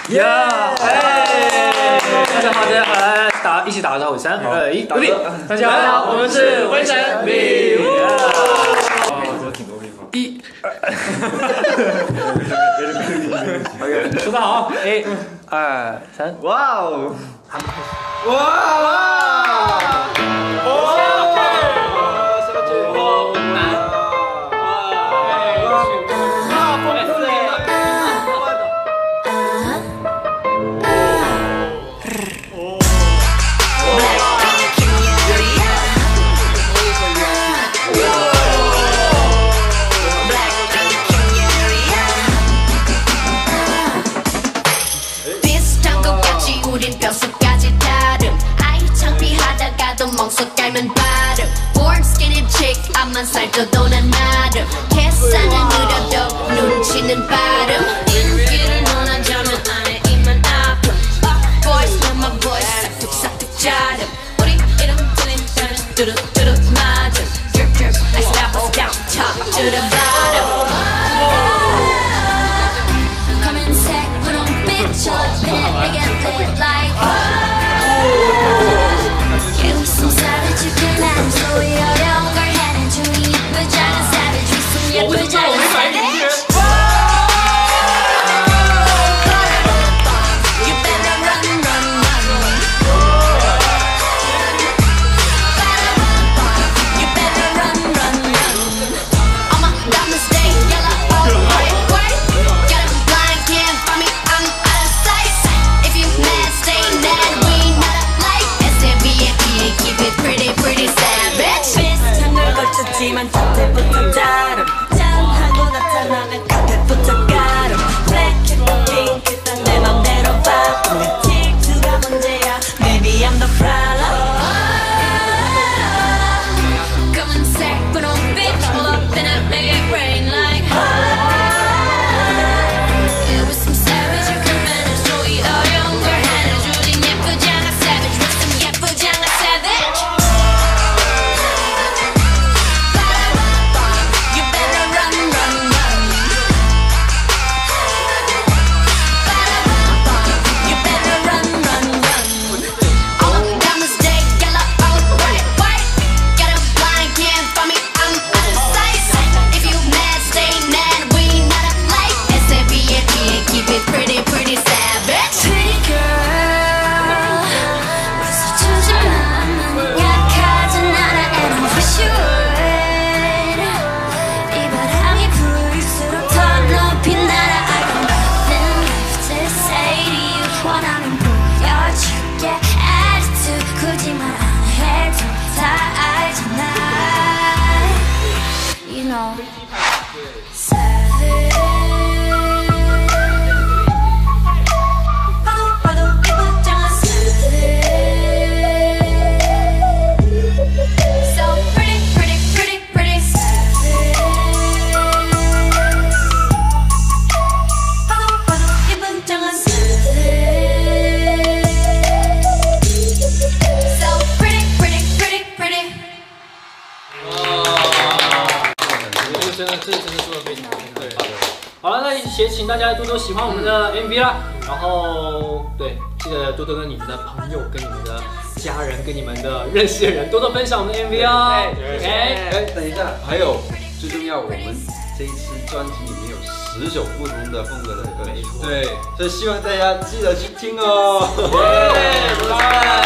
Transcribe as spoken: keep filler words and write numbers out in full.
耶！大家好，大家好，来打一起打个招呼，三二一，努力！大家好，我们是灰神礼物。一，说得好，一、二、三， 哇哦！哇哇！ 앞만 살쪄도 난 나름 계산은 느려도 눈치는 빠름 인기를 논하자면 안에 입만 아픔 Up voice, not my voice 싹둑싹둑 자름 우리 이름 들린다면 뚜루뚜루 맞음 Drip drip, I stop us down top to the bottom 검은색 분홍빛 젖빛 내게 lit like 개웃음살을 죽일 난 소리 어려운 걸 해낸 중이 예쁘장한 savage 위승 예쁘장한 savage You better run run run You better run run run I'ma got mistake yellow oh wait wait Got him blind can't find me I'm out of sight If you mad stay mad we not alike S M B F E keep it pretty pretty savage 비슷한 걸 걸쳤지만 첫째부터 다름 짠하고 나타나면 끝부터 가름 블랙했던 핑크던 내 맘대로 바꾸면 질투가 문제야 Maybe I'm the problem 검은색 분홍빛 pull up and I make it rain like It was some savage you can manage 소리 어려운 걸 해내주진 예쁘지 않아 savage with some 예쁘지 않아 savage You better run run run You better run run run All my diamonds stay yellow oh white white Got a blind can't find me I'm out of sight If you mad stay mad we not alike S A B F E keep it pretty pretty savage Pretty girl 웃어주지 마 약하진 않아 and I'm for sure 이 바람이 불수록 더 높이 날아 I got nothing left to say to you 원하면 보여줄게 attitude 굳이 말 안 해도 다 알잖아 You know savage 봐도 봐도 예쁘장한 savage So pretty pretty pretty pretty savage 봐도 봐도 예쁘장한 savage So pretty pretty pretty pretty 这个真的，这个真的做的非常对。好了，那也请大家多多喜欢我们的 M V 啦。然后，对，记得多多跟你们的朋友、跟你们的家人、跟你们的认识的人多多分享我们的 M V 哦。OK， 哎，等一下，还有最重要，我们这一次专辑里面有十首不同的风格的歌曲，对，所以希望大家记得去听哦。 耶，拜拜。